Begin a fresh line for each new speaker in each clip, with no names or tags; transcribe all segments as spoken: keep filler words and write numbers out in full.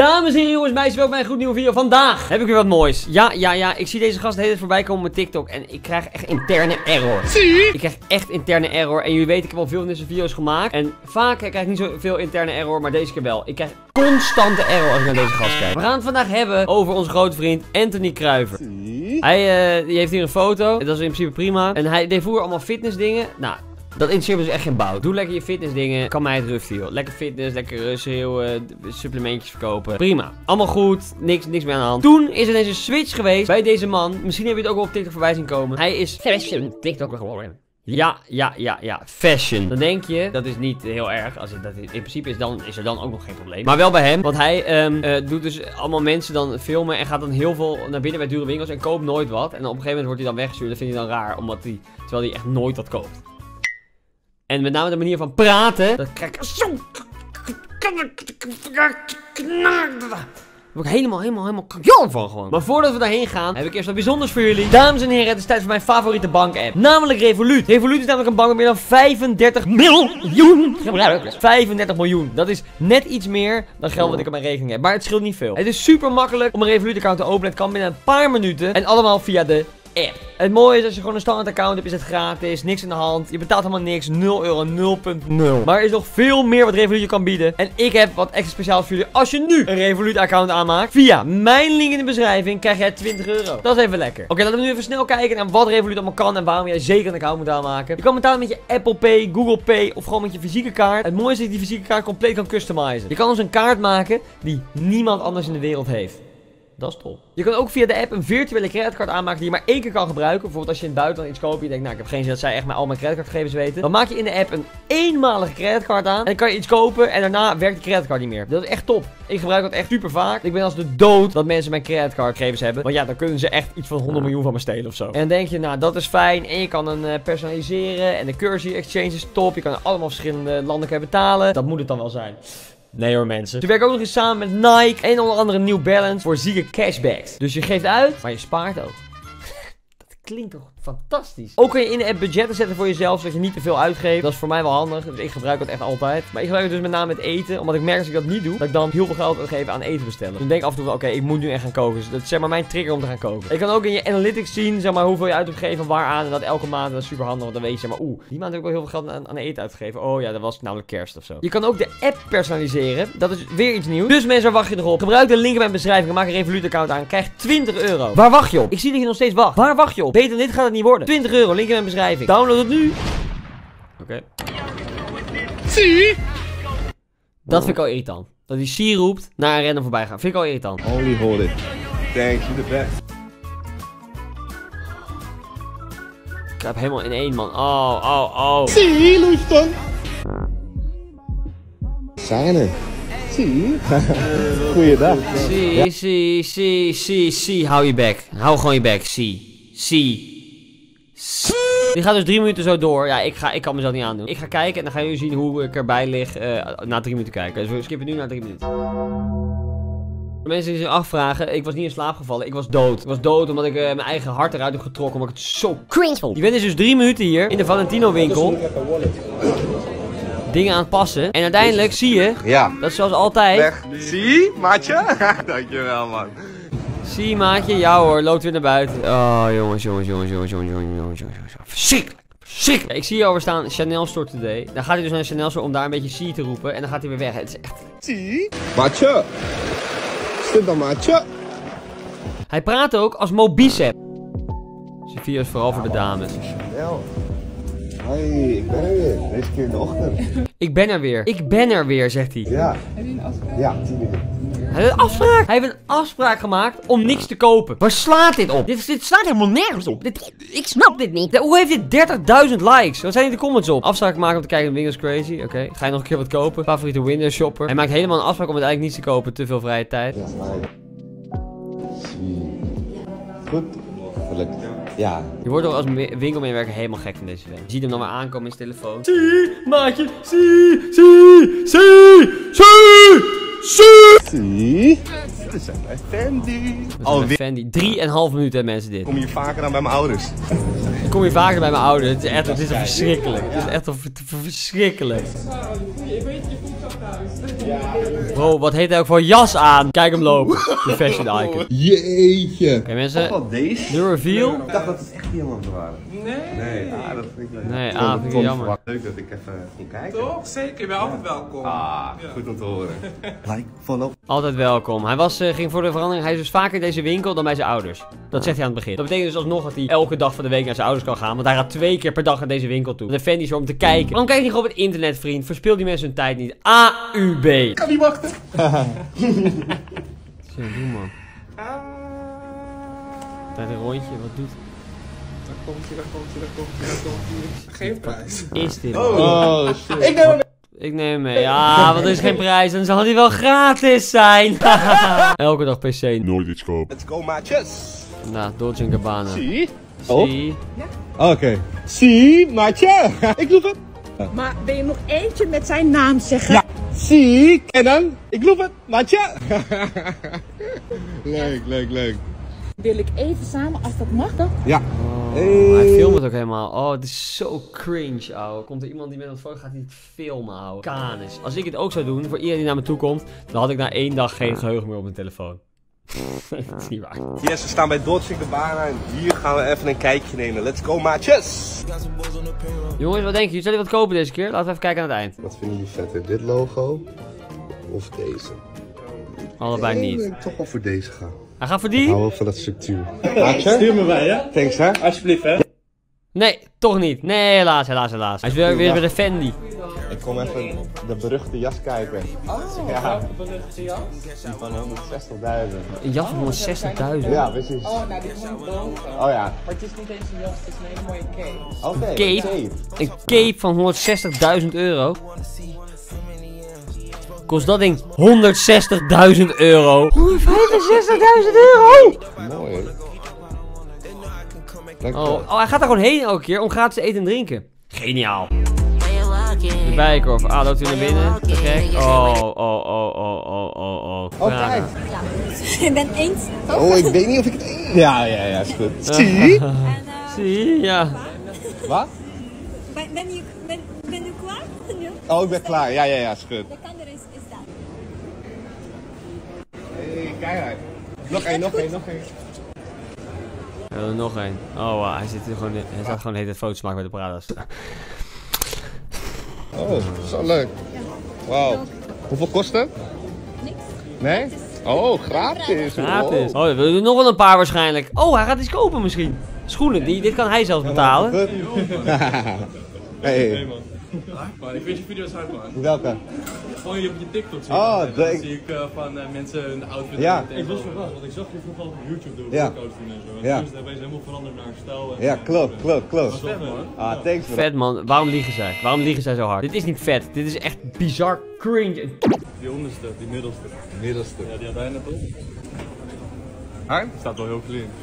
Dames en heren, jongens, meisjes, welkom bij een goed nieuwe video. Vandaag heb ik weer wat moois. Ja, ja, ja, ik zie deze gast de hele tijd voorbij komen op TikTok en ik krijg echt interne error. Zie? Ik krijg echt interne error en jullie weten, ik heb al veel van deze video's gemaakt. En vaak krijg ik niet zoveel interne error, maar deze keer wel. Ik krijg constante error als ik naar deze gast kijk. We gaan het vandaag hebben over onze grote vriend Anthony Kruiver. Hij uh, die heeft hier een foto, dat is in principe prima. En hij deed vroeger allemaal fitness dingen. Nou... Dat interesseert me dus echt geen bouw. Doe lekker je fitness dingen. Kan mij het ruften, joh. Lekker fitness, lekker schreeuwen, supplementjes verkopen. Prima. Allemaal goed. Niks, niks meer aan de hand. Toen is er ineens een switch geweest bij deze man. Misschien heb je het ook wel op TikTok voorbij zien komen. Hij is fashion TikToker geworden. Ja, ja, ja, ja. Fashion. Dan denk je, dat is niet heel erg. Als het, dat is, in principe is, dan, is er dan ook nog geen probleem. Maar wel bij hem. Want hij um, uh, doet dus allemaal mensen dan filmen. En gaat dan heel veel naar binnen bij dure winkels. En koopt nooit wat. En op een gegeven moment wordt hij dan weggestuurd. Dat vindt hij dan raar. Omdat hij, terwijl hij echt nooit wat koopt. En met name de manier van praten. Dat krijg ik zo. Daar word ik helemaal, helemaal, helemaal kakjon van gewoon. Maar voordat we daarheen gaan, heb ik eerst wat bijzonders voor jullie. Dames en heren, het is tijd voor mijn favoriete bank-app. Namelijk Revolut. Revolut is namelijk een bank met meer dan vijfendertig miljoen gebruikers. vijfendertig miljoen. Dat is net iets meer dan geld wat ik op mijn rekening heb. Maar het scheelt niet veel. Het is super makkelijk om een Revolut-account te openen. Het kan binnen een paar minuten. En allemaal via de app. Het mooie is, als je gewoon een standaard account hebt, is het gratis, niks aan de hand. Je betaalt helemaal niks, nul euro, nul punt nul. Maar er is nog veel meer wat Revolut je kan bieden. En ik heb wat extra speciaals voor jullie. Als je nu een Revolut account aanmaakt, via mijn link in de beschrijving, krijg jij twintig euro. Dat is even lekker. Oké, okay, laten we nu even snel kijken naar wat Revolut allemaal kan en waarom jij zeker een account moet aanmaken. Je kan betalen met je Apple Pay, Google Pay of gewoon met je fysieke kaart. Het mooie is dat je die fysieke kaart compleet kan customizen. Je kan dus een kaart maken die niemand anders in de wereld heeft. Dat is top. Je kan ook via de app een virtuele creditcard aanmaken die je maar één keer kan gebruiken. Bijvoorbeeld als je in het buitenland iets koopt en je denkt, nou ik heb geen zin dat zij echt maar al mijn creditcardgegevens weten. Dan maak je in de app een eenmalige creditcard aan. En dan kan je iets kopen en daarna werkt de creditcard niet meer. Dat is echt top. Ik gebruik dat echt super vaak. Ik ben als de dood dat mensen mijn creditcardgegevens hebben. Want ja, dan kunnen ze echt iets van honderd miljoen van me stelen of zo. En dan denk je, nou dat is fijn. En je kan een uh, personaliseren. En de currency exchange is top. Je kan in allemaal verschillende landen kunnen betalen. Dat moet het dan wel zijn. Nee hoor mensen. Ze werken ook nog eens samen met Nike en onder andere New Balance voor zieke cashbacks. Dus je geeft uit, maar je spaart ook. Dat klinkt toch fantastisch. Ook kan je in de app budgetten zetten voor jezelf, zodat je niet te veel uitgeeft. Dat is voor mij wel handig, dus ik gebruik dat echt altijd. Maar ik gebruik het dus met name met eten, omdat ik merk als ik dat niet doe, dat ik dan heel veel geld uitgeef aan eten bestellen. Dus ik denk af en toe van, oké, okay, ik moet nu echt gaan koken. Dus dat is zeg maar mijn trigger om te gaan koken. Je kan ook in je analytics zien, zeg maar, hoeveel je uit hebt gegeven waaraan. En dat elke maand, dat is super handig, want dan weet je, zeg maar, oeh, die maand heb ik wel heel veel geld aan, aan eten uitgegeven. Oh ja, dat was namelijk kerst of zo. Je kan ook de app personaliseren. Dat is weer iets nieuws. Dus mensen, waar wacht je erop? Gebruik de link in mijn beschrijving en maak een Revolut account aan. Krijg twintig euro. Waar wacht je op? Ik zie dat je nog steeds wacht. Waar wacht je op? Beter dan dit gaat het niet worden. twintig euro. Link in mijn beschrijving. Download het nu. Oké. Zie. Dat vind ik al irritant. Dat hij zie roept naar een random voorbij gaan. Vind ik al irritant.
Holy holy. Thanks, you the best.
Ik heb helemaal in één man. Oh, oh, oh.
Zie, Loeston. Zijn er. Zie. Goeiedag.
Zie, zie, zie, zie, zie. Hou je bek. Hou gewoon je bek. Zie. Zie. Die gaat dus drie minuten zo door. Ja, ik, ga, ik kan mezelf niet aandoen. Ik ga kijken en dan gaan jullie zien hoe ik erbij lig uh, na drie minuten kijken. Dus we skippen nu naar drie minuten. De mensen die zich afvragen, ik was niet in slaap gevallen. Ik was dood. Ik was dood omdat ik uh, mijn eigen hart eruit heb getrokken. Omdat ik het zo cringe vond. Je bent dus, dus drie minuten hier in de Valentino winkel. Dingen aan het passen. En uiteindelijk zie je, ja, dat is zoals altijd.
Weg. Zie, maatje? Dankjewel, man.
Zie, maatje, ja hoor, loopt weer naar buiten. Oh, jongens, jongens, jongens, jongens, jongens, jongens, jongens, jongens. Verschrikkelijk, verschrikkelijk. Ik zie hier over staan, Chanel Store Today. Dan gaat hij dus naar de Chanel Store om daar een beetje zie te roepen. En dan gaat hij weer weg. Het is echt...
Zie, maatje. Stil dan, maatje.
Hij praat ook als Mobicep. Zijn video is vooral voor de dames.
Chanel. Hoi, ik ben er weer. Deze keer in de ochtend.
Ik ben er weer. Ik ben er weer, zegt hij.
Ja. Heb je een afspraak? Ja, tien uur.
Hij heeft een afspraak. Hij heeft een afspraak gemaakt om niks te kopen. Waar slaat dit op? Dit, dit slaat helemaal nergens op. Dit, ik snap dit niet. Hoe heeft dit dertigduizend likes? Wat zijn hier de comments op? Afspraak maken om te kijken naar Windows Crazy. Oké. Okay. Ga je nog een keer wat kopen? Favoriete Windows shopper. Hij maakt helemaal een afspraak om het eigenlijk niets te kopen. Te veel vrije tijd.
Ja, goed. Gelukkig. Ja.
Je wordt toch als winkelmedewerker helemaal gek van deze vent. Je ziet hem dan maar aankomen in zijn telefoon. Zie, maatje. Zie, zie, zie, zie, zie.
Zie. We zijn bij Fendi.
Alweer. Fendi. Drieënhalf minuten mensen dit.
Kom je vaker aan bij mijn ouders?
Ik kom hier vaker bij mijn ouders. Het is echt, het is verschrikkelijk. Het is echt verschrikkelijk.
Ik weet, je komt zo thuis.
Bro, wat heeft hij ook voor jas aan? Kijk hem lopen. De fashion icon.
Jeetje.
Oké okay, mensen,
wat deze?
de reveal.
Ik dacht dat het echt diamanten waren. Nee. Nee, ah, dat vind ik leuk.
Nee, ah, vind ik jammer.
Leuk dat ik even ging kijken.
Toch? Zeker, je bent altijd welkom.
Ah, ja. Goed om te horen. Like, follow.
Altijd welkom. Hij was, uh, ging voor de verandering, hij is dus vaker in deze winkel dan bij zijn ouders. Dat zegt hij aan het begin. Dat betekent dus alsnog dat hij elke dag van de week naar zijn ouders kan gaan. Want hij gaat twee keer per dag naar deze winkel toe. De fan is er om te kijken. Waarom kijk je niet gewoon op het internet, vriend? Verspil die mensen hun tijd niet. A U B.
Ik kan niet wachten.
Zo, doe man. Tijd een rondje, wat doet?
Daar komt hij, daar komt hij, daar komt hij, daar komt hij. Geen prijs.
Is dit?
Oh, oh shit. Ik neem hem.
Ik neem hem mee. Ja, want er is geen prijs. Dan zal hij wel gratis zijn. Elke dag P C.
Nooit iets kopen. Let's go, maatjes.
Nou, Dolce en Gabbana.
Zie?
Zie.
Oké. Okay. Zie, maatje. Ik loef het.
Maar wil je nog eentje met zijn naam zeggen?
Ja. Zie, kennen. Ik loef het, maatje. Leuk, leuk, leuk.
Wil ik even samen, als dat mag dan?
Ja.
Oh,
hey.
Hij filmt het ook helemaal. Oh, het is zo cringe, ouwe. Komt er iemand die met een foto gaat hij het filmen, ouwe. Canis. Als ik het ook zou doen, voor iedereen die naar me toe komt, dan had ik na één dag geen geheugen meer op mijn telefoon. Dat is niet waar.
Yes, we staan bij Dolce en Gabbana en hier gaan we even een kijkje nemen. Let's go, maatjes.
Jongens, wat denken jullie? Zullen we wat kopen deze keer? Laten we even kijken aan het eind.
Wat vinden jullie vetter? Dit logo of deze?
Allebei
Nee,
niet.
ik denk toch wel voor deze gaan.
Hij gaat voor
Ik
die?
hou wel van dat structuur. Maatje? Stuur me bij, hè? Thanks, hè? Alsjeblieft, hè?
Nee, toch niet. Nee, helaas, helaas, helaas. Hij is weer, weer bij de Fendi.
Ik kom even de beruchte jas kijken.
Oh,
ja.
welke beruchte jas?
Die van honderdzestigduizend.
Een jas van honderdzestigduizend.
Ja, precies.
Oh, nou die is niet boven.
Oh ja.
Maar het is niet eens een jas, het is een hele mooie cape.
Oké.
Cape?
cape.
Een cape van honderdzestigduizend euro. Kost dat ding honderdzestigduizend euro? honderdvijfenzestigduizend euro!
Mooi, hè?
Oh, oh, hij gaat daar gewoon heen elke keer om gratis te eten en drinken. Geniaal. De Bijenkorf. Ah, loopt u naar binnen? Te gek. Oh, oh, oh, oh, oh, oh, oh.
Oh, kijk.
Je bent eens.
Oh, ik weet niet of ik het eet. Ja, ja, ja, is goed. Zie?
Zie, ja.
Wat?
Ben, ben, je, ben, ben je klaar?
Oh, ik ben klaar. Ja, ja, ja, is goed.
De kander is, is dat.
Hey, kijk uit. Nog één, nog één, nog één.
Oh, nog één. Oh, wow. Hij zit er gewoon, hij staat gewoon de hele tijd foto's maken met de Prada's.
Oh, zo leuk. Wauw. Hoeveel kost het?
Niks.
Nee? Oh, gratis.
Gratis.
Wow.
Oh, we willen er nog wel een paar waarschijnlijk. Oh, hij gaat iets kopen misschien. Schoenen, die, dit kan hij zelf betalen.
Hey.
Maar ik vind je video's uit, man.
Welke?
Gewoon je op je TikTok zien.
Oh,
en
de-
dan zie ik uh, van uh, mensen hun outfit.
Ja.
Ik was verrast, want ik zag je vroeger al op YouTube doen,
Ja.
workouts doen en zo. En
Ja.
dus daar ben je helemaal veranderd naar stijl. En
Ja, klopt, klopt, klopt.
vet, man.
Ah, thanks bro.
Vet man, waarom liegen zij? Waarom liegen zij zo hard? Dit is niet vet, dit is echt bizar cringe.
Die onderste, die middelste.
Middelste.
Ja, die had hij net op.
Huh?
Staat wel heel clean.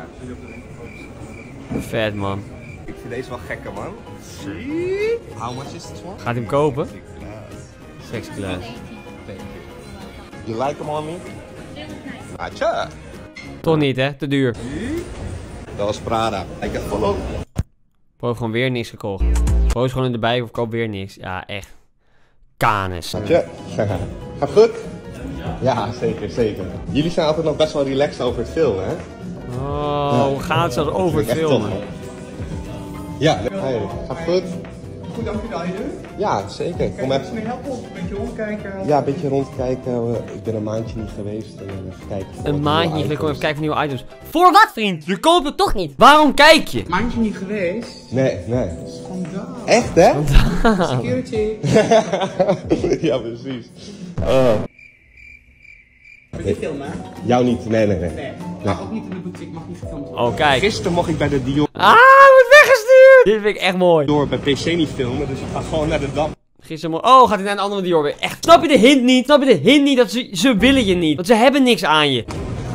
Vet man.
Ik vind deze wel gekker, man. Zie? How much is this one?
Gaat hij hem kopen? Sexy class.
You like them on me? Atja.
Toch niet hè, te duur.
Dat was Prada. Ik heb follow.
Bro heeft gewoon weer niks gekocht. Bro is gewoon in de bij of koop weer niks. Ja, echt. Canis.
Atja. Gaat goed? Ja, zeker, zeker. Jullie zijn altijd nog best wel relaxed over het filmen, hè?
Oh, we gaan het zelfs over
Echt
filmen.
tof, hè? Ja, hey, gaat goed?
Goed, dank je dat
Ja, zeker. Kom even.
mee helpen? Een beetje rondkijken?
Ja, een beetje rondkijken. Ik ben een maandje niet geweest. En even kijken. voor
Een
wat
maandje
nieuwe
niet, ik kom even
items.
kijken voor nieuwe items. Voor wat vriend? Je koopt het toch niet? Waarom kijk je?
Maandje niet geweest.
Nee, nee.
Schandaal.
Echt, hè?
Security.
Ja, precies. Oh.
Wil je filmen?
Jou niet, nee, nee, nee.
Nee. Mag ook niet in de boutique, mag niet gefilmd worden.
Oh, kijk.
Gisteren mocht ik bij de Dior
Ah, hij wordt weggestuurd! Dit vind ik echt mooi.
door bij P C niet filmen, dus ik ga gewoon naar de Dam.
Gisteren mo- Oh, gaat hij naar een andere Dior weer. Echt. Snap je de hint niet? Snap je de hint niet? Dat ze, ze willen je niet. Want ze hebben niks aan je.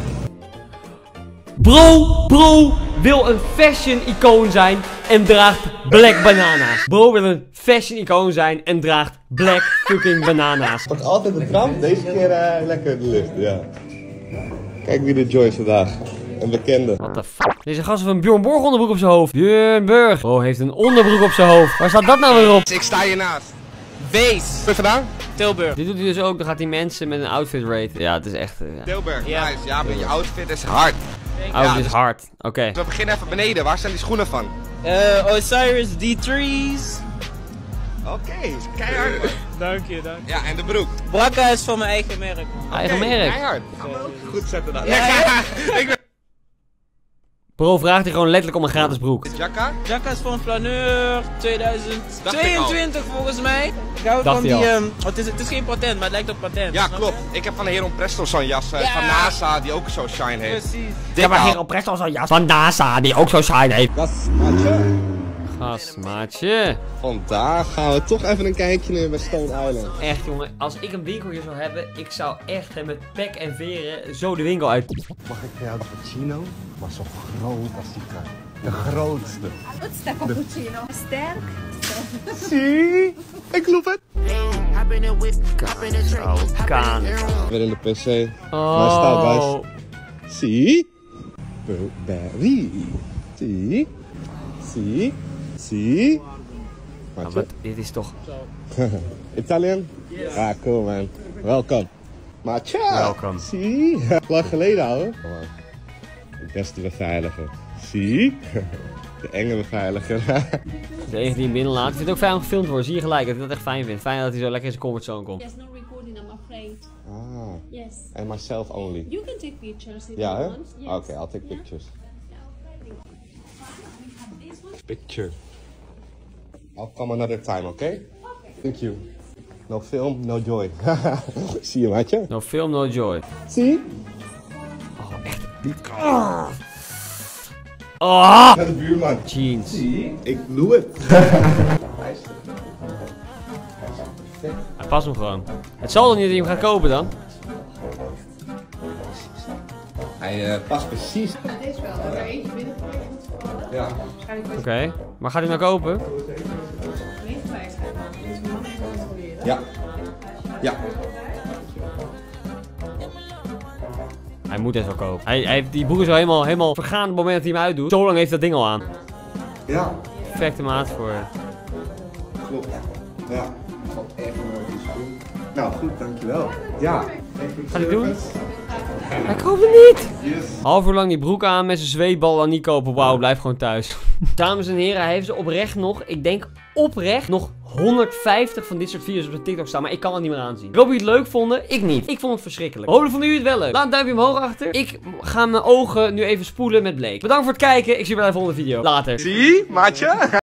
Bro, bro wil een fashion icoon zijn en draagt black banana's. Bro wil een fashion icoon zijn en draagt black fucking banana's.
Pak altijd de tram, deze keer uh, lekker de lift, ja. Kijk wie de Joy is vandaag. Een bekende.
What the fuck? Deze gast heeft een Bjorn Borg onderbroek op zijn hoofd. Björn Borg. Bro heeft een onderbroek op zijn hoofd. Waar staat dat nou weer op?
Ik sta hiernaast.
Wees.
Wat gedaan?
Tilburg.
Dit doet hij dus ook, dan gaat hij mensen met een outfit raten. Ja, het is echt... Uh, ja.
Tilburg,
Ja.
nice. Ja, maar je outfit is hard.
Outfit
dus-
is hard. Oké.
We beginnen even beneden. Waar zijn die schoenen van?
Eh, Osiris D threes.
Oké, keihard man.
Dank je, dank je.
Ja, en de broek.
Brakka is van mijn eigen merk.
Eigen
Oké,
merk.
Keihard. Gaan we ook goed zetten dan.
Ja, ja.
Ik ben...
Bro vraagt hij gewoon letterlijk om een gratis broek.
Jacka?
Jacka is van Flaneur tweeduizend tweeëntwintig volgens mij. Ik hou
Dacht
van
hij
die,
al.
ehm, oh, het, is, het is geen patent, maar het lijkt op patent.
Ja,
snap
klopt.
je?
Ik heb van de Heron Presto zo'n jas uh,
Ja.
van NASA die ook zo'n shine heeft.
Precies.
Ja, maar
Dik
hier op Presto zo'n jas van NASA die ook zo shine heeft.
Dat is maatje.
Gasmaatje.
Vandaag gaan we toch even een kijkje nemen bij Stone Island.
Echt jongen, als ik een winkel hier zou hebben, ik zou echt hè, met pek en veren zo de winkel uit.
Mag ik voor jou de cappuccino? Maar zo groot als die kan. De grootste.
Wat is dat cappuccino? Sterk.
Zie? Ik loop het.
Oh, kaan.
Weer in de P C.
Oh.
Maar staat guys. Zie? Burberry. Zie? Zie? Zie?
Ja,
Maatje?
maar dit is toch...
Italian? Ja, ah, cool man. Welkom. Maatje.
Welkom.
Zie? Lang geleden hoor. De beste beveiliger. Zie? De enge beveiliger.
De enige die hem binnenlaat. Ik vind het ook fijn om gefilmd te worden, zie je gelijk. Dat ik dat echt fijn vind. Fijn dat hij zo lekker in zijn comfortzone komt.
There's no recording, I'm afraid.
Ah,
Yes.
and myself only.
You can take pictures if
Ja,
you
hè?
want. Yes.
Oké, I'll take
Yeah.
pictures.
This one.
Picture. I'll come another time, okay? Thank you. No film, no joy. Zie je, maatje?
No film, no joy.
Zie?
Oh, echt niet. Oh. Oh.
Naar de buurman.
Jeans.
Zie? Ik doe het.
Hij past hem gewoon. Het zal toch niet dat je hem gaat kopen dan?
Hij uh, past precies.
Deze wel, er is eentje binnen.
Ja.
Oké. Okay. Maar gaat hij hem nou kopen?
Ja. Ja.
Hij moet het wel kopen. Hij, hij heeft die broek is al helemaal, helemaal vergaan op het moment dat hij hem uitdoet. Zo lang heeft dat ding al aan.
Ja.
Perfecte maat voor...
Klopt. Ja. Valt echt mooi die schoen. Nou, goed, dankjewel. Ja.
Gaat hij doen? Hij koopt hem niet!
Yes.
Half uur lang die broek aan met zijn zweetbal dan niet kopen. Wauw, blijf gewoon thuis. Dames en heren, hij heeft ze oprecht nog, ik denk oprecht, nog honderdvijftig van dit soort video's op zijn TikTok staan. Maar ik kan het niet meer aanzien. Ik hoop dat jullie het leuk vonden. Ik niet. Ik vond het verschrikkelijk. Hopelijk vonden jullie het wel leuk. Laat een duimpje omhoog achter. Ik ga mijn ogen nu even spoelen met bleek. Bedankt voor het kijken. Ik zie je bij de volgende video. Later.
Zie, maatje?